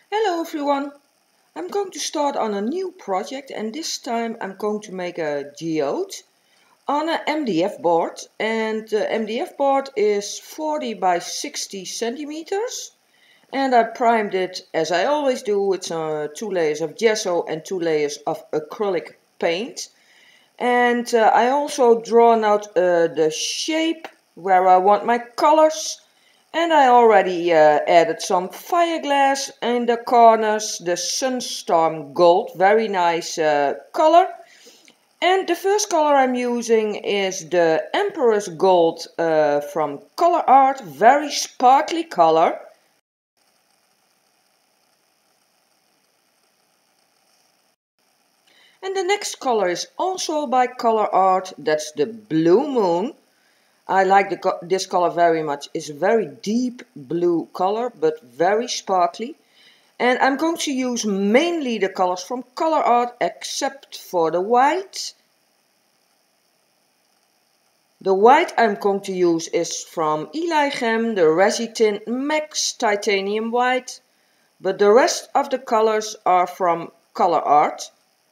Hello everyone! I'm going to start on a new project and this time I'm going to make a geode on an MDF board, and the MDF board is 40 by 60 centimeters and I primed it as I always do with 2 layers of gesso and 2 layers of acrylic paint. And I also drawn out the shape where I want my colors. And I already added some fireglass in the corners, the Sunstorm Gold, very nice color. And the first color I'm using is the Empress Gold from Color Art, very sparkly color. And the next color is also by Color Art, that's the Blue Moon. I like this color very much. It's a very deep blue color, but very sparkly. And I'm going to use mainly the colors from Color Art, except for the white. The white I'm going to use is from Eli Gem, the Resitint Max Titanium White. But the rest of the colors are from Color Art.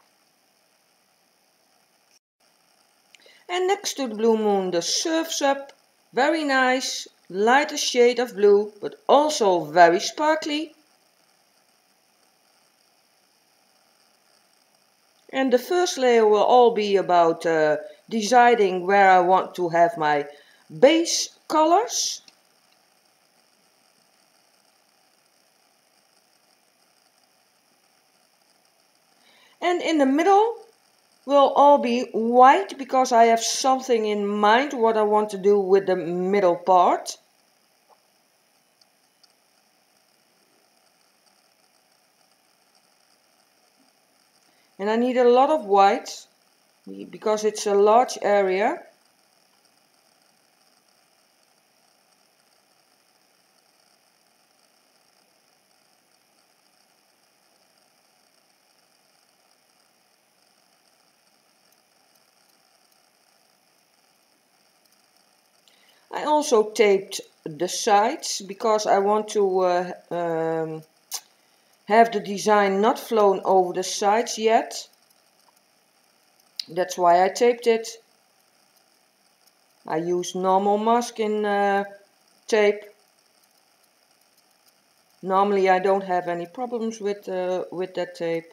And next to the Blue Moon, the Surf's Up. Very nice, lighter shade of blue, but also very sparkly. And the first layer will all be about deciding where I want to have my base colors. And in the middle will all be white because I have something in mind what I want to do with the middle part. And I need a lot of white because it's a large area. I also taped the sides because I want to have the design not flown over the sides yet. That's why I taped it. I use normal masking tape. Normally I don't have any problems with that tape.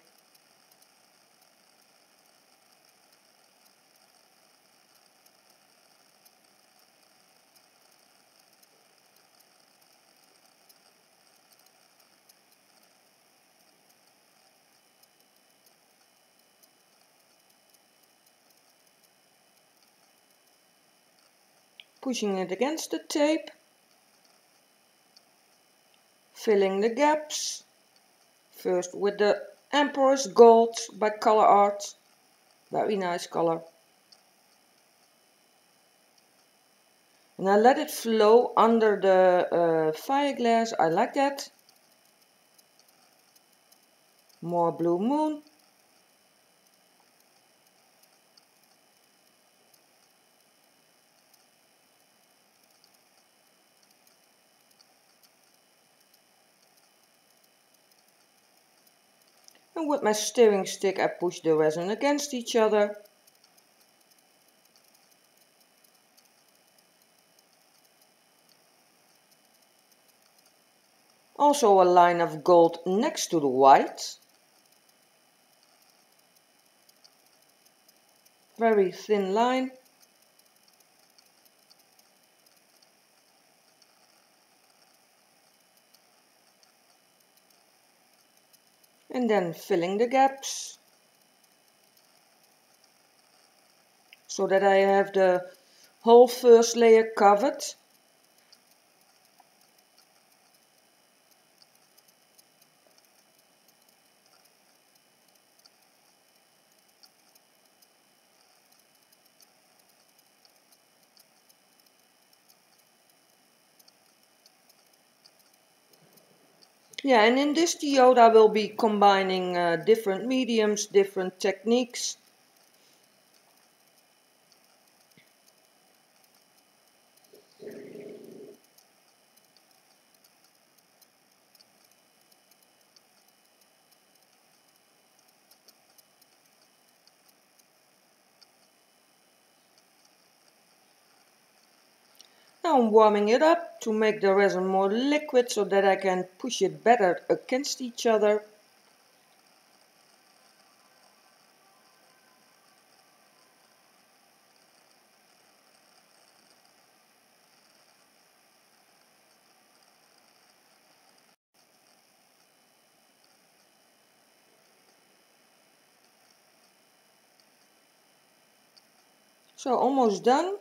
Pushing it against the tape. Filling the gaps. First with the Empress Gold by Color Art. Very nice color. And I let it flow under the fireglass. I like that. More Blue Moon. And with my steering stick I push the resin against each other. Also a line of gold next to the white. Very thin line. And then filling the gaps. So that I have the whole first layer covered. Yeah, and in this geode I will be combining different mediums, different techniques. Now I'm warming it up to make the resin more liquid so that I can push it better against each other. So almost done.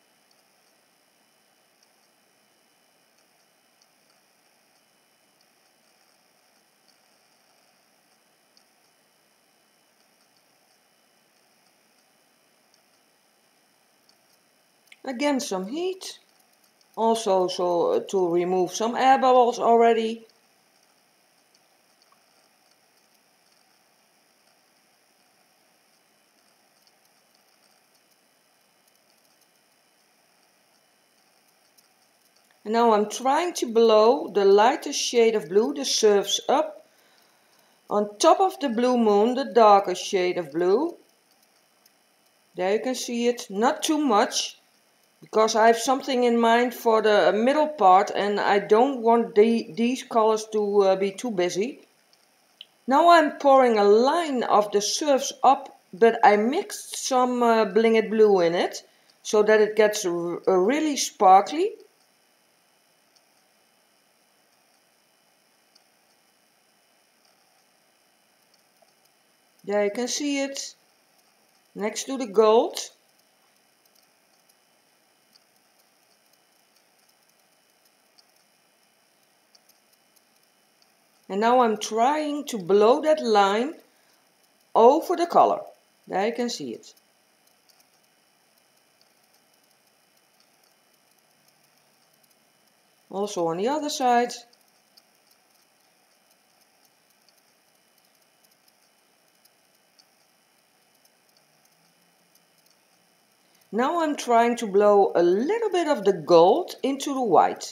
Again some heat. Also so to remove some air bubbles already. And now I'm trying to blow the lightest shade of blue, the Surf's Up, on top of the blue moon, the darker shade of blue. There you can see it, not too much, because I have something in mind for the middle part and I don't want these colors to be too busy. Now I'm pouring a line of the Surf's Up, but I mixed some Bling It Blue in it, so that it gets really sparkly. There you can see it, next to the gold. And now I'm trying to blow that line over the color. There you can see it. Also on the other side. Now I'm trying to blow a little bit of the gold into the white.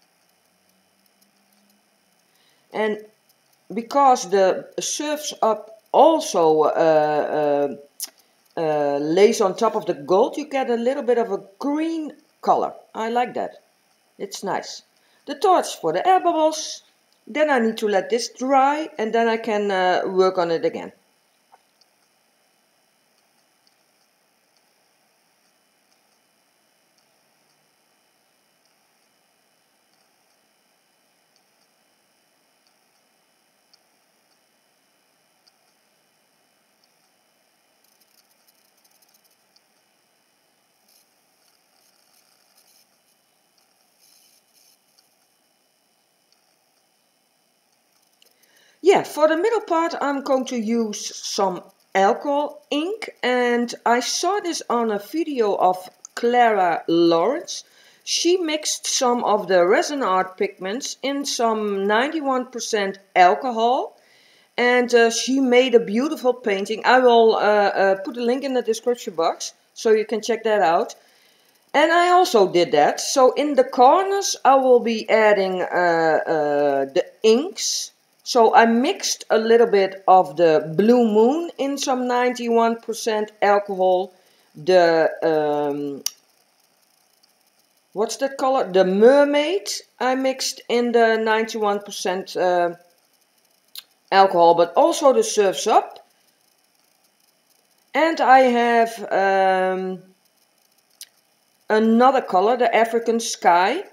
And because the Surf's Up also lays on top of the gold, you get a little bit of a green color. I like that. It's nice. The torch for the air bubbles. Then I need to let this dry and then I can work on it again. Yeah, for the middle part I'm going to use some alcohol ink, and I saw this on a video of Clara Lawrence. She mixed some of the resin art pigments in some 91% alcohol, and she made a beautiful painting. I will put a link in the description box so you can check that out. And I also did that. So in the corners I will be adding the inks. So I mixed a little bit of the Blue Moon in some 91% alcohol. The, what's that color? The Mermaid I mixed in the 91% alcohol, but also the Surf's Up. And I have another color, the African Sky.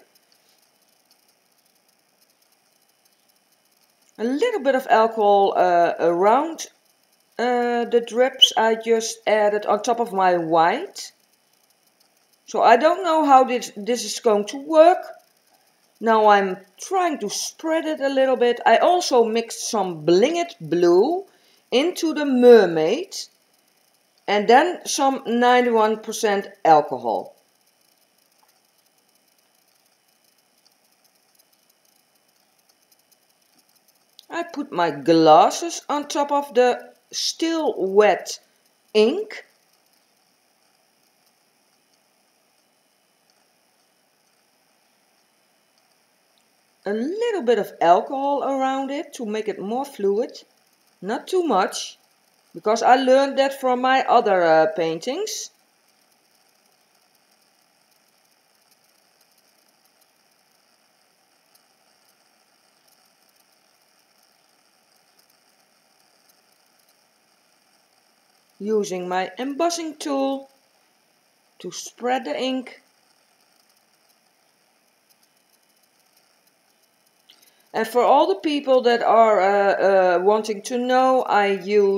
A little bit of alcohol around the drips I just added on top of my white. So I don't know how this is going to work. Now I'm trying to spread it a little bit. I also mixed some Bling It Blue into the Mermaid. And then some 91% alcohol. I put my glasses on top of the still wet ink. A little bit of alcohol around it to make it more fluid. Not too much, because I learned that from my other paintings. using my embossing tool to spread the ink. And for all the people that are wanting to know, I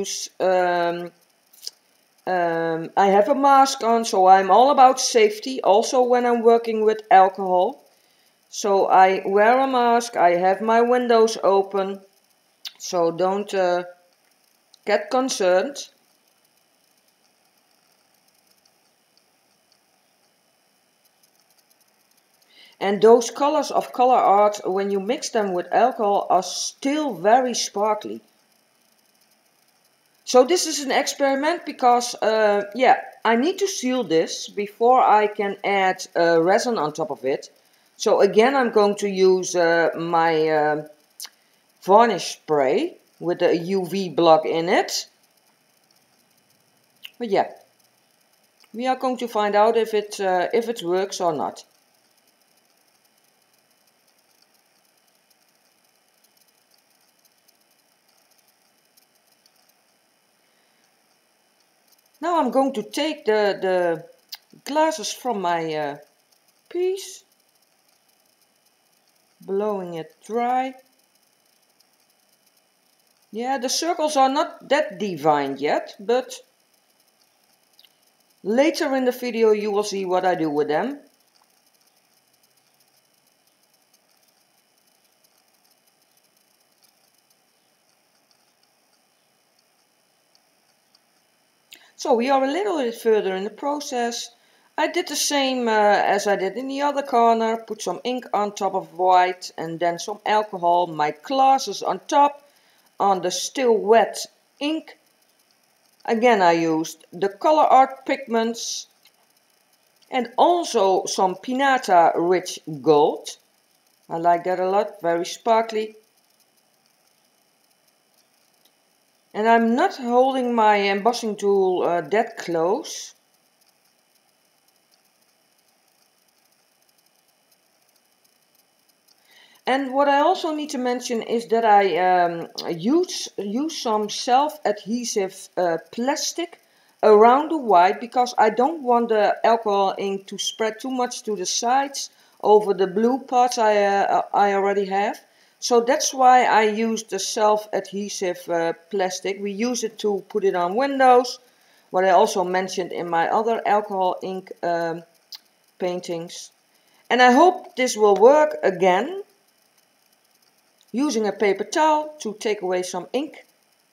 have a mask on, so I'm all about safety, also when I'm working with alcohol. So I wear a mask, I have my windows open, so don't get concerned. And those colors of color art, when you mix them with alcohol, are still very sparkly. So this is an experiment because, yeah, I need to seal this before I can add resin on top of it. So again, I'm going to use my varnish spray with a UV block in it. But yeah, we are going to find out if it works or not. Now I'm going to take the glasses from my piece, blowing it dry. Yeah, the circles are not that defined yet, but later in the video you will see what I do with them. So we are a little bit further in the process. I did the same as I did in the other corner, put some ink on top of white and then some alcohol, my glasses on top, on the still wet ink. Again I used the color art pigments and also some Pinata Rich Gold. I like that a lot, very sparkly. And I'm not holding my embossing tool that close. And what I also need to mention is that I use some self-adhesive plastic around the white because I don't want the alcohol ink to spread too much to the sides over the blue parts I already have. So that's why I use the self-adhesive plastic. We use it to put it on windows, what I also mentioned in my other alcohol ink paintings. And I hope this will work again. Using a paper towel to take away some ink.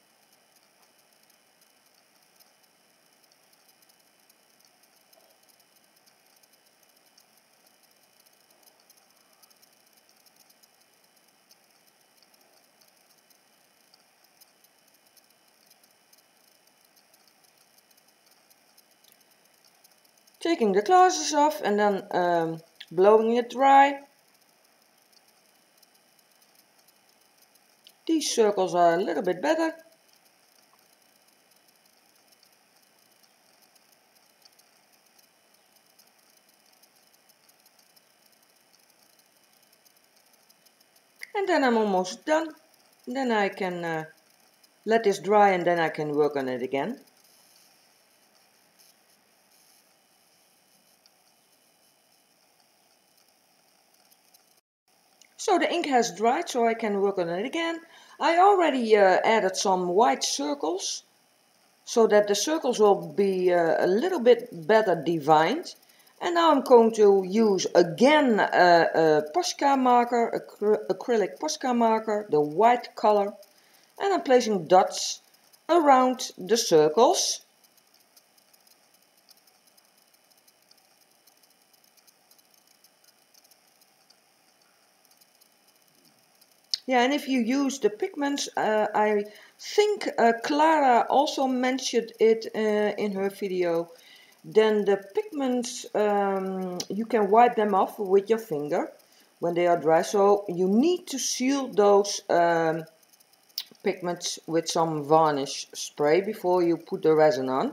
Taking the glasses off and then blowing it dry. These circles are a little bit better. And then I'm almost done. Then I can let this dry and then I can work on it again. So the ink has dried, so I can work on it again. I already added some white circles, so that the circles will be a little bit better defined. And now I'm going to use again a Posca marker, acrylic Posca marker, the white color. And I'm placing dots around the circles. Yeah, and if you use the pigments, I think Clara also mentioned it in her video, then the pigments, you can wipe them off with your finger when they are dry. So you need to seal those pigments with some varnish spray before you put the resin on.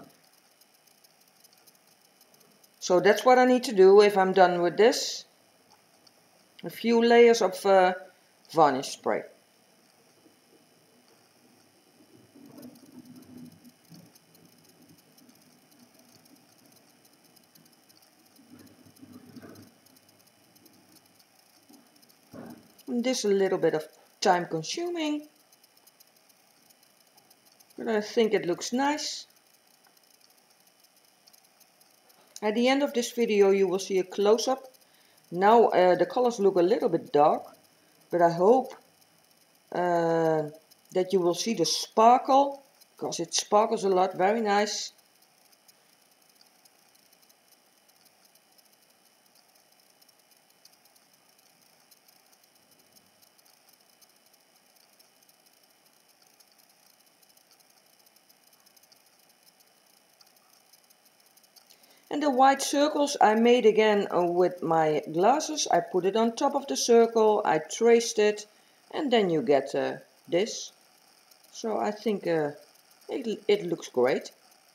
So that's what I need to do if I'm done with this. A few layers of varnish spray. And this is a little bit of time consuming, but I think it looks nice. At the end of this video you will see a close-up. Now the colors look a little bit dark, but I hope that you will see the sparkle, because it sparkles a lot, very nice. And the white circles I made again with my glasses. I put it on top of the circle, I traced it, and then you get this. So I think it looks great.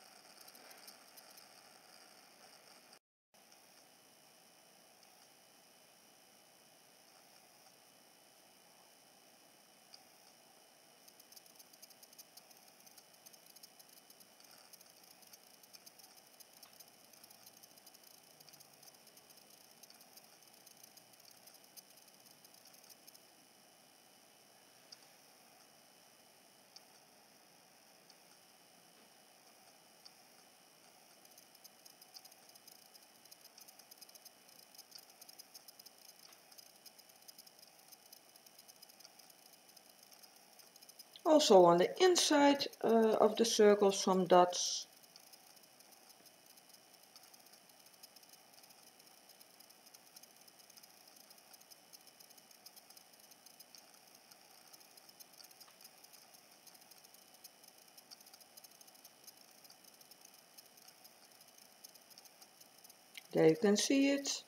Also on the inside of the circle some dots. There you can see it.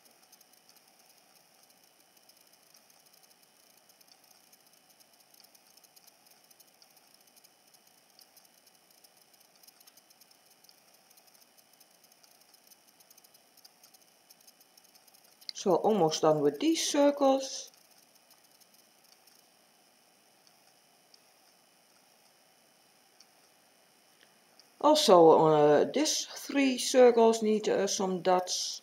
So almost done with these circles. Also on these 3 circles need some dots.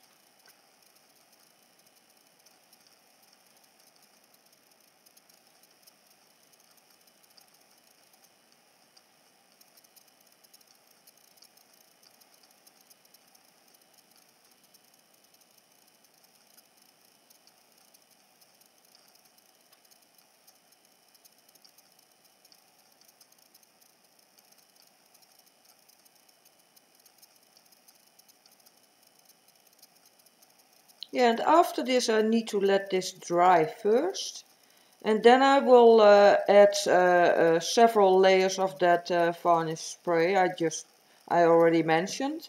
Yeah, and after this I need to let this dry first. And then I will add several layers of that varnish spray I already mentioned.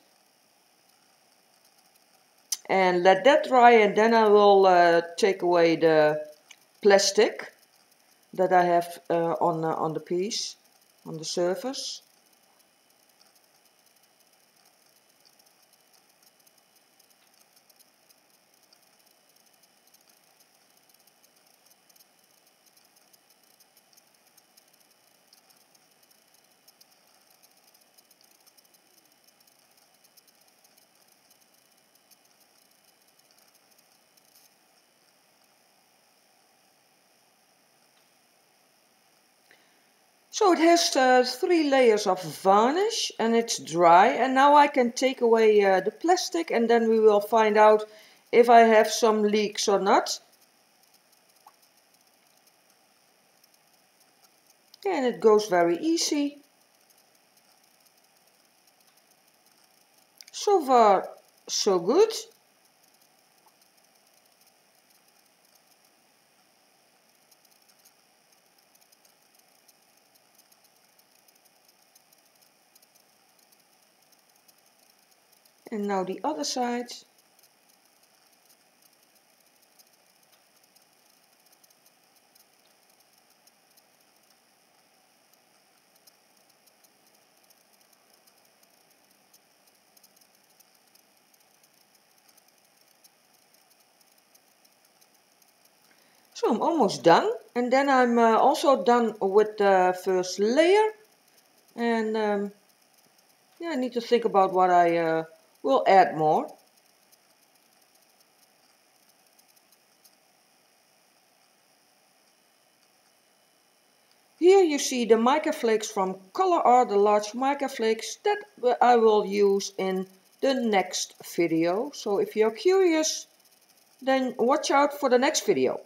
And let that dry, and then I will take away the plastic that I have on the piece, on the surface. So it has 3 layers of varnish and it's dry, and now I can take away the plastic, and then we will find out if I have some leaks or not. And it goes very easy. So far so good. And now the other side. So I'm almost done, and then I'm also done with the first layer, and yeah, I need to think about what I will add more. Here you see the mica flakes from Color Art, the large mica flakes that I will use in the next video. So if you're curious, then watch out for the next video.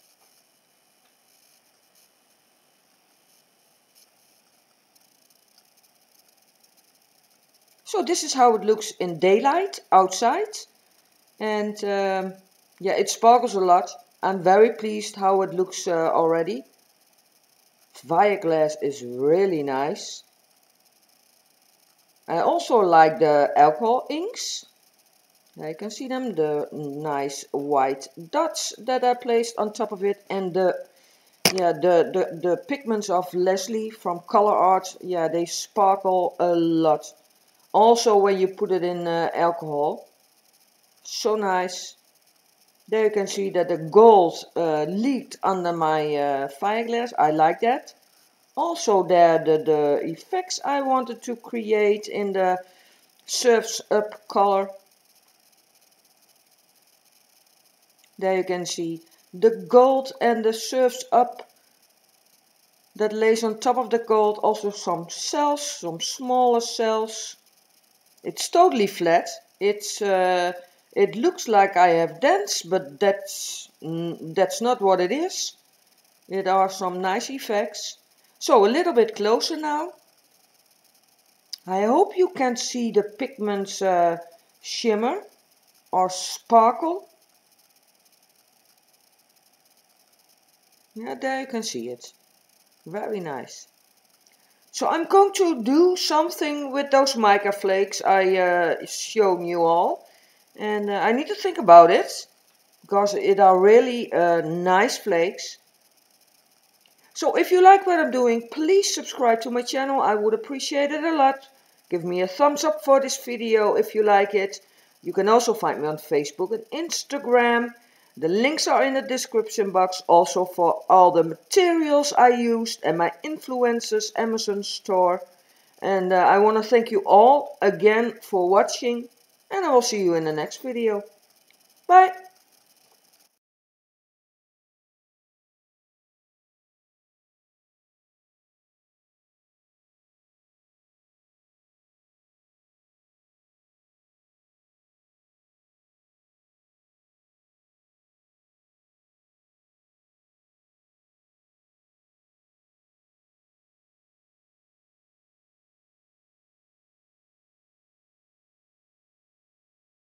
So this is how it looks in daylight outside, and yeah, it sparkles a lot. I'm very pleased how it looks already. Fireglass is really nice. I also like the alcohol inks. Now you can see them, the nice white dots that I placed on top of it, and the pigments of Leslie from Color Art. Yeah, they sparkle a lot. Also when you put it in alcohol. So nice. There you can see that the gold leaked under my fireglass. I like that. Also there the effects I wanted to create in the Surf's Up color. There you can see the gold and the Surf's Up that lays on top of the gold. Also some cells, some smaller cells. It's totally flat. It looks like I have dents, but that's not what it is. It are some nice effects. So a little bit closer now. I hope you can see the pigments shimmer or sparkle. Yeah, there you can see it. Very nice. So I'm going to do something with those mica flakes I shown you all. And I need to think about it, because it are really nice flakes. So if you like what I'm doing, please subscribe to my channel. I would appreciate it a lot. Give me a thumbs up for this video if you like it. You can also find me on Facebook and Instagram. The links are in the description box, also for all the materials I used and my influencers Amazon store. And I want to thank you all again for watching, and I will see you in the next video. Bye!